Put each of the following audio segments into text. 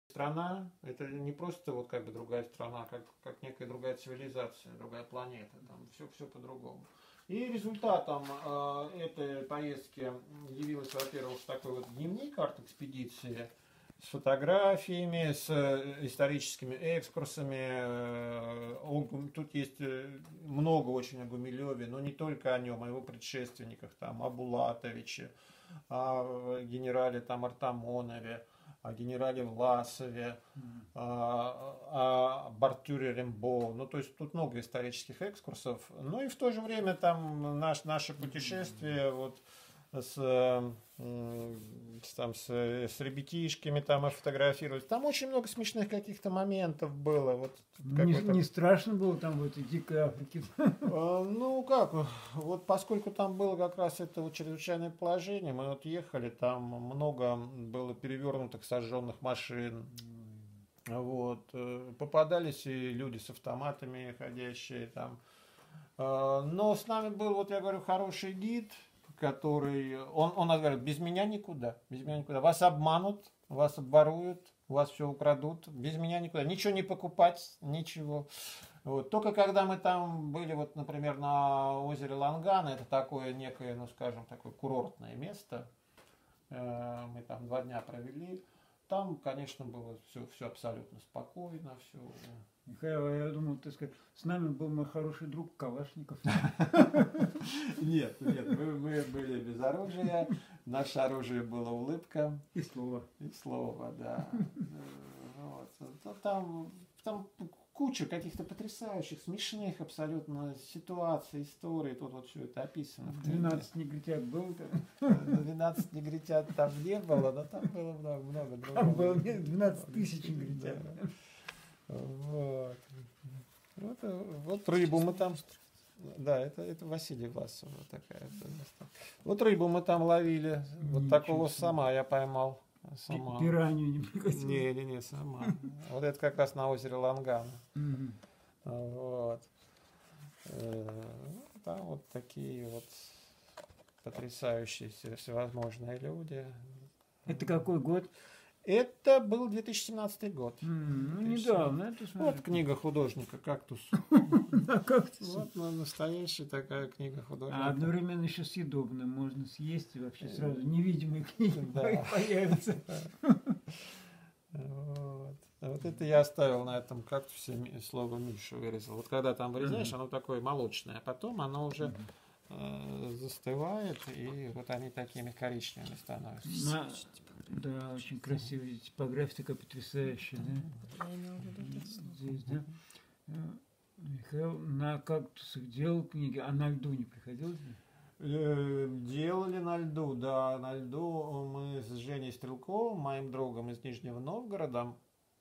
страна, это не просто вот как бы другая страна, как некая другая цивилизация, другая планета, там все по-другому. И результатом этой поездки явился, во-первых, такой вот дневник арт-экспедиции с фотографиями, с историческими экскурсами. Тут есть много очень о Гумилеве, но не только о нем, о его предшественниках, там, о Булатовиче, о генерале там, Артамонове, о генерале Власове, о Артуре Рембо. Ну, то есть тут много исторических экскурсов. Ну и в то же время там наше путешествие вот с ребятишками там и фотографировались. Там очень много смешных каких-то моментов было. Вот, не страшно было там в этой дикой Африке? Ну как, вот поскольку там было как раз это вот чрезвычайное положение, мы вот ехали, там много было перевернутых сожженных машин. Вот. Попадались и люди с автоматами ходящие там. Но с нами был, вот я говорю, хороший гид, который, он говорит, без меня никуда, без меня никуда. Вас обманут, вас обворуют, у вас все украдут, без меня никуда. Ничего не покупать, ничего. Вот. Только когда мы там были, вот, например, на озере Лангана, это такое некое, ну скажем, такое курортное место, мы там 2 дня провели, там, конечно, было все абсолютно спокойно, все. Михаил, я думал, ты скажешь, с нами был мой хороший друг Калашников. Нет, мы были без оружия, наше оружие было улыбка. И слово. И слово, да. Там куча каких-то потрясающих, смешных абсолютно ситуаций, историй, тут вот все это описано. 12 негритят было там? 12 негритят там не было, но там было много. Там было 12 тысяч негритят. Вот рыбу мы там... Да, это Василий Власов, вот такая. Вот рыбу мы там ловили, вот такого сама я поймал. Сама. Пиранью не прикатил? Не, сама. Вот это как раз на озере Лангана. Вот. Там вот такие вот потрясающие всевозможные люди. Это какой год? Это был 2017 год. Ну, недавно. Вот книга художника «Кактус». «Кактус». Вот настоящая такая книга художника. А одновременно еще съедобная. Можно съесть и вообще сразу невидимые книги появятся. Вот это я оставил на этом кактусе, слово Миша вырезал. Вот когда там вырезаешь, оно такое молочное, а потом оно уже застывает, и вот они такими коричневыми становятся. Да, очень красивая типография, такая потрясающая, да? Здесь, да? Михаил на кактусах делал книги, а на льду не приходилось? Делали на льду, да, на льду мы с Женей Стрелковым, моим другом из Нижнего Новгорода,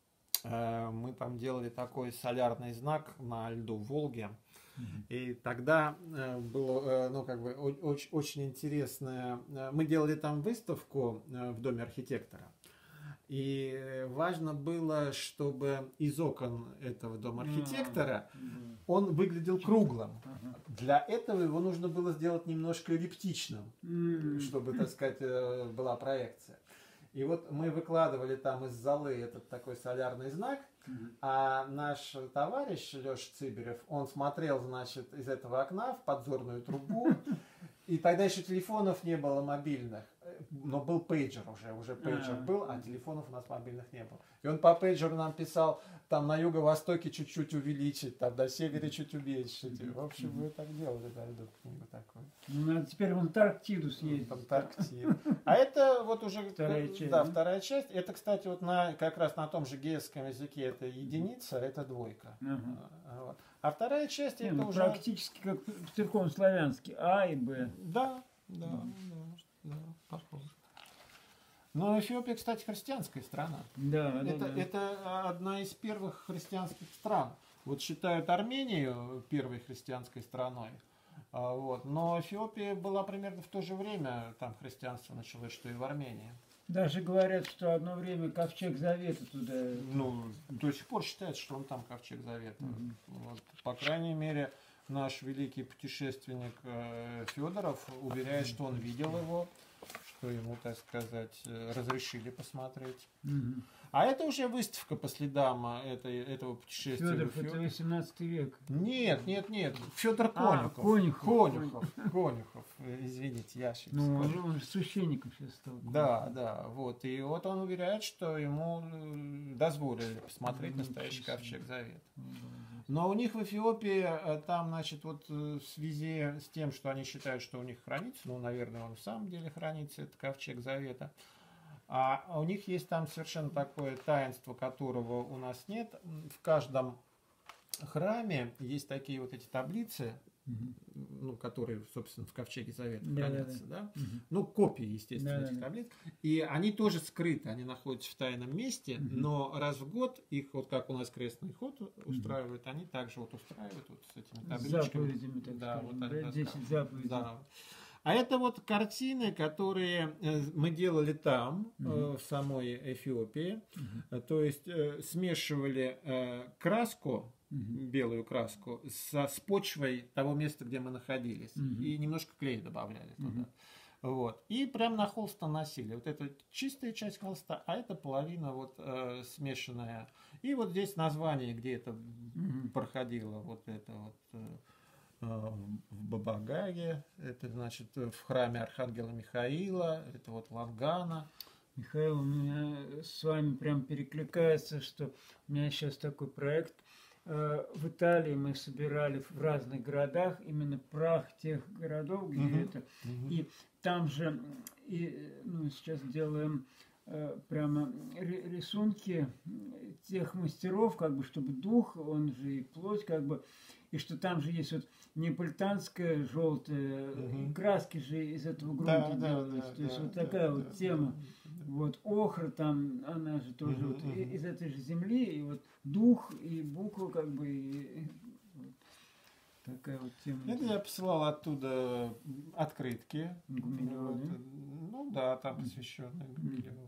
мы там делали такой солярный знак на льду в Волге. И тогда было, ну, как бы, очень интересное. Мы делали там выставку в Доме архитектора. И важно было, чтобы из окон этого Дома архитектора он выглядел круглым. Для этого его нужно было сделать немножко эллиптичным, чтобы, так сказать, была проекция. И вот мы выкладывали там из золы этот такой солярный знак, а наш товарищ Леша Цыберев, он смотрел, значит, из этого окна в подзорную трубу, и тогда еще телефонов не было мобильных, но был пейджер уже пейджер был, а телефонов у нас мобильных не было. И он по пейджеру нам писал, там на юго-востоке чуть-чуть увеличить, там на севере чуть уменьшить. В общем, мы так делали, да, эту книгу такую. Ну, надо теперь в Антарктиду съездить. А это вот уже вторая часть. Да, вторая часть. Это, кстати, вот как раз на том же геевском языке это единица, это двойка. Вот. А вторая часть это уже... Практически как в церковно-славянский, А и Б. Да, похоже. Но Эфиопия, кстати, христианская страна. Да. Это одна из первых христианских стран. Вот считают Армению первой христианской страной. Вот. Но Эфиопия была примерно в то же время, там христианство началось, что и в Армении. Даже говорят, что одно время Ковчег Завета туда... Ну, до сих пор считается, что он там Ковчег Завета. Вот. По крайней мере, наш великий путешественник Федоров уверяет, что он видел его, что ему, так сказать, разрешили посмотреть. А это уже выставка по следам этого путешествия. Федоров, это 18 век. Нет. Федор Конюхов. Извините, я ошибся. Ну, он же священником сейчас стал. Да. Вот. И вот он уверяет, что ему дозволили посмотреть настоящий ковчег Завета. Но у них в Эфиопии там, значит, вот в связи с тем, что они считают, что у них хранится, ну, наверное, он в самом деле хранится, это ковчег Завета, а у них есть там совершенно такое таинство, которого у нас нет. В каждом храме есть такие вот эти таблицы, ну, которые, собственно, в ковчеге Завета хранятся, да? Ну, копии, естественно, этих таблиц. И они тоже скрыты, они находятся в тайном месте, но раз в год их, вот как у нас крестный ход устраивают, они также вот устраивают вот с этими табличками. Заповедями, так да, скажем, вот да? 10 заповедей. Да. А это вот картины, которые мы делали там, в самой Эфиопии. То есть смешивали краску, белую краску, с почвой того места, где мы находились. И немножко клея добавляли туда. Вот. И прям на холст наносили. Вот это чистая часть холста, а это половина вот смешанная. И вот здесь название, где это проходило, вот это вот... в Бабагаге, это значит в храме Архангела Михаила, это вот Лангана. Михаил, у меня с вами прям перекликается, что у меня сейчас такой проект. В Италии мы собирали в разных городах именно прах тех городов, где это. И там же, ну, сейчас делаем прямо рисунки тех мастеров, как бы, чтобы дух, он же и плоть, как бы, и что там же есть вот неаполитанская желтая, и краски же из этого грунта делаются. То есть вот такая вот тема. Вот охра там, она же тоже вот из этой же земли, и вот дух, и буква, как бы, и вот такая вот тема. Это я посылал оттуда открытки. Гумилеву, вот. да? Ну да, там посвященные Гумилеву,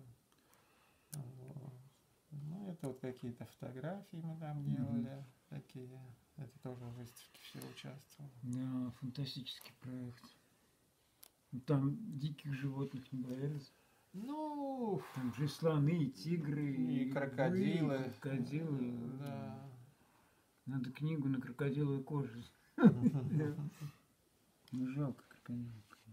да. Вот. Ну, это вот какие-то фотографии мы там делали, такие. Это тоже в выставке все участвовало. Да, фантастический проект. Там диких животных не боялись. Ну, там же и слоны, и тигры, и крокодилы. И крокодилы. Да. Надо книгу на крокодиловой коже. Ну, жалко крокодилов,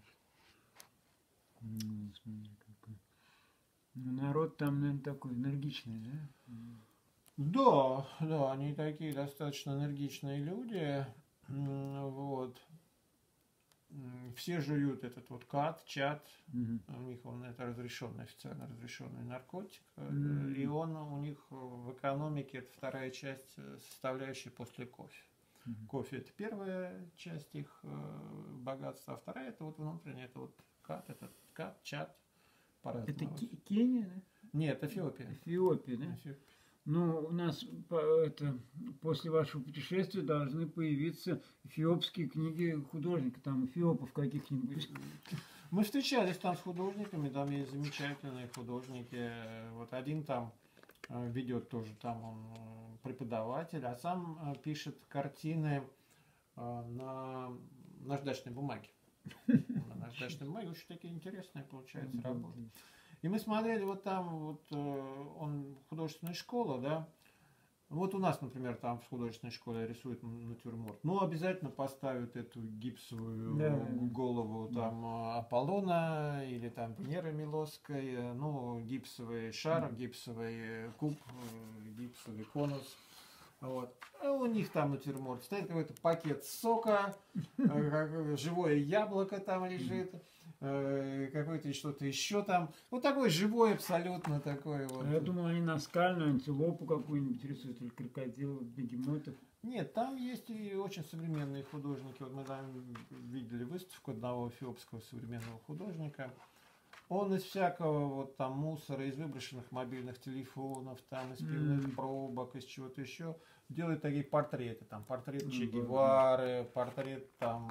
конечно. Смотри, какой. Ну, народ там, наверное, такой энергичный, да? Да, они такие достаточно энергичные люди. Вот. Все жуют этот вот чат. У них это разрешенный, официально разрешенный наркотик. И он у них в экономике это вторая часть составляющая после кофе. Кофе это первая часть их богатства, а вторая это вот внутренняя, это вот чат. Это Кения, да? Нет, Эфиопия. Эфиопия, да? Эфиопия. Ну, у нас после вашего путешествия должны появиться эфиопские книги художника, там эфиопов каких-нибудь. Мы встречались там с художниками, там есть замечательные художники. Вот один там ведет тоже, там он преподаватель, а сам пишет картины на наждачной бумаге. На наждачной бумаге очень такие интересные получаются работы. И мы смотрели вот там, вот он художественная школа, да. Вот у нас, например, там в художественной школе рисуют натюрморт. Ну, обязательно поставят эту гипсовую голову там Аполлона или там Венеры Милосской, ну, гипсовый шар, гипсовый куб, гипсовый конус. Вот. А у них там натюрморт. Стоит какой-то пакет сока, живое яблоко там лежит, какое-то что-то еще там. Вот такой живой абсолютно такой вот. Я думал, они наскальную антилопу какую-нибудь рисуют, или крокодилов, бегемотов. Нет, там есть и очень современные художники. Вот мы там видели выставку одного эфиопского современного художника. Он из всякого вот там мусора, из выброшенных мобильных телефонов, там из пивных пробок, из чего-то еще делает такие портреты. Там портрет Че Гевары, портрет там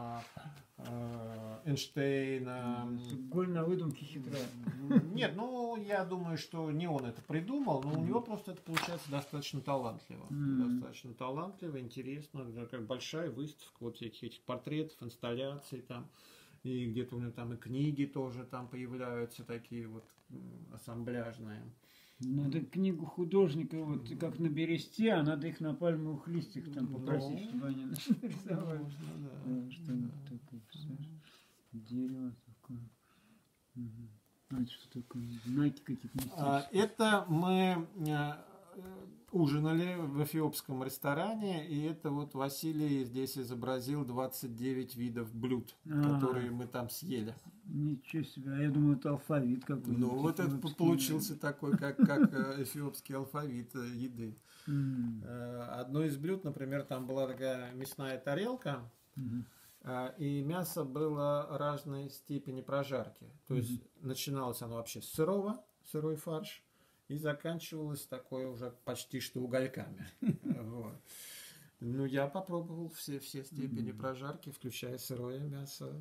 Эйнштейна. Голь на выдумке хитрая. Нет, ну я думаю, что не он это придумал, но у него просто это получается достаточно талантливо. Достаточно талантливо, интересно. Как большая выставка вот всяких этих портретов, инсталляций там. И где-то у него там и книги тоже там появляются такие вот ассамбляжные. Надо книгу художника, вот как на бересте, а надо их на пальмовых листьях там попросить, чтобы они нарисовали. Что-нибудь такое, представляешь? Дерево такое. А это что такое? Знаки какие-то мистические. Это мы ужинали в эфиопском ресторане, и это вот Василий здесь изобразил 29 видов блюд, которые мы там съели. Ничего себе, а я думаю, это алфавит какой-то. Ну, вот это получился такой, как эфиопский алфавит еды. Одно из блюд, например, там была такая мясная тарелка, и мясо было разной степени прожарки. То есть начиналось оно вообще с сырой фарш, и заканчивалось такое уже почти что угольками. Вот. Ну, я попробовал все степени прожарки, включая сырое мясо.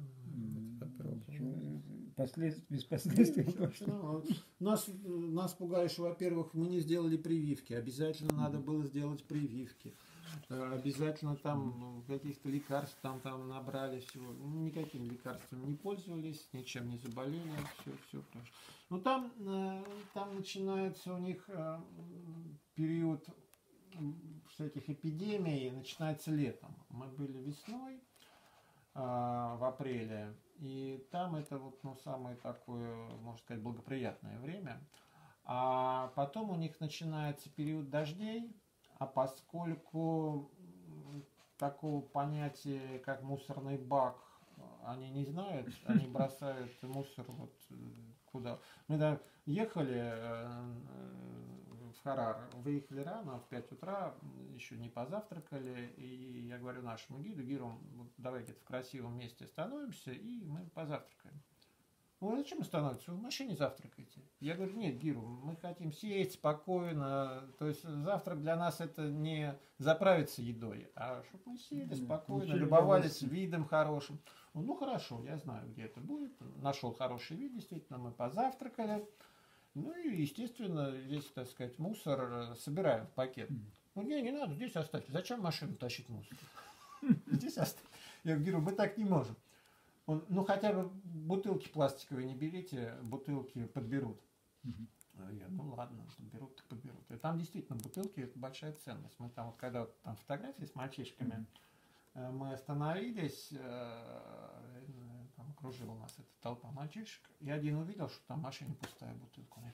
Без последствий. Нас пугали, что, во-первых, мы не сделали прививки. Обязательно надо было сделать прививки. Обязательно там каких-то лекарств там набрали всего. Никаким лекарством не пользовались, ничем не заболели. Все прошло. Но там начинается у них период всяких эпидемий, начинается летом. Мы были весной, в апреле, и там это вот, самое такое, можно сказать, благоприятное время. А потом у них начинается период дождей, а поскольку такого понятия, как мусорный бак, они не знают, они бросают мусор вот куда. Мы там ехали в Харар, выехали рано, в 5 утра, еще не позавтракали, и я говорю нашему гиду, давай где-то в красивом месте остановимся, и мы позавтракаем. Ну, зачем вы становитесь? Вы в машине завтракаете. Я говорю, нет, Гиру, мы хотим сесть спокойно. То есть завтрак для нас это не заправиться едой, а чтобы мы сели спокойно, любовались видом хорошим. Ну, хорошо, я знаю, где это будет. Нашел хороший вид, действительно, мы позавтракали. Ну и, естественно, весь, так сказать, мусор собираем в пакет. Ну, не надо, здесь оставьте. Зачем в машину тащить мусор? Здесь оставьте. Я говорю, Гиру, мы так не можем. Ну, хотя бы бутылки пластиковые не берите, бутылки подберут. Я, ну ладно, подберут, так подберут. И там действительно бутылки – это большая ценность. Мы там, вот когда там фотографии с мальчишками, мы остановились, там окружила нас эта толпа мальчишек, и один увидел, что там в машине пустая бутылка. Он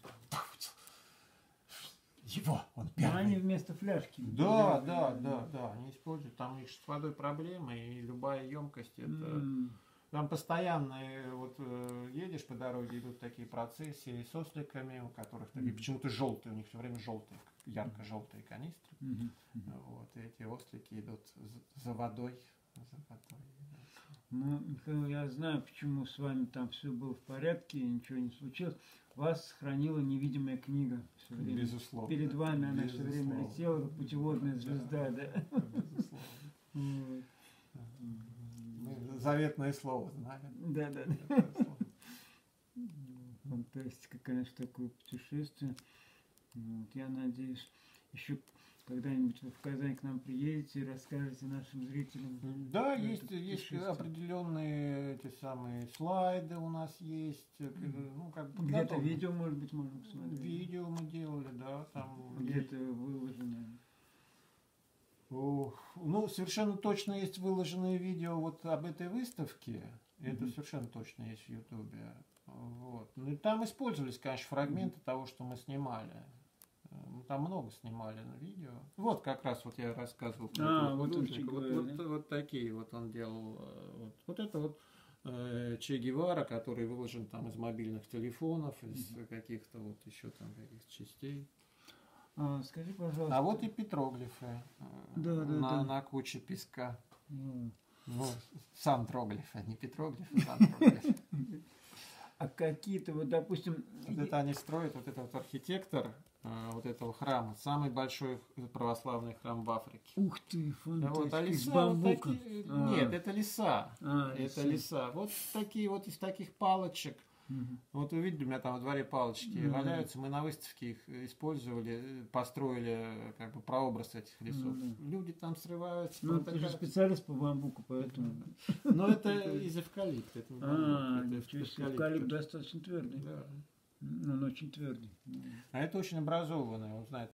его, он первый. А они вместо фляжки. Да, они используют. Там у них с водой проблемы, и любая емкость это... Там постоянно вот едешь по дороге, идут такие процессии с осликами, у которых такие почему-то желтые, у них все время желтые, ярко-желтые канистры. Вот, и эти ослики идут за водой. Ну, Михаил, я знаю, почему с вами там все было в порядке, ничего не случилось. Вас сохранила невидимая книга все время. Безусловно. Перед вами она все время летела, как путеводная звезда, да? Безусловно. Заветное слово знали. Да. Фантастика, конечно, такое путешествие. Вот, я надеюсь, еще когда-нибудь вы в Казань к нам приедете и расскажете нашим зрителям. Да, есть определенные эти самые слайды у нас есть. Ну, как бы где-то видео, может быть, можно посмотреть. Видео мы делали, да. Там где-то выложено. Ну, совершенно точно есть выложенные видео вот об этой выставке. Это совершенно точно есть в Ютубе. Вот. Ну, и там использовались, конечно, фрагменты того, что мы снимали. Мы там много снимали на видео. Вот как раз вот я рассказывал. Вот такие вот он делал. Вот это вот Че Гевара, который выложен там из мобильных телефонов, из каких-то вот еще там каких-то частей. Скажи, пожалуйста. А вот и петроглифы на куче песка. Ну, сам троглиф, а не петроглиф, а сам троглиф. А какие-то, вот, допустим... Вот это они строят, вот этот вот архитектор вот этого храма, самый большой православный храм в Африке. Ух ты, фантастика. Вот, а леса вот такие... Нет, это леса. Это леса. Вот такие вот из таких палочек. Вот вы видите, у меня там во дворе палочки валяются. Мы на выставке их использовали, построили как бы прообраз этих лесов. Люди там срываются. Ну, ты же специалист по бамбуку, поэтому... Но это из эвкалипта. Эвкалипт достаточно твердый. Да. Он очень твердый. А это очень образованный, он знает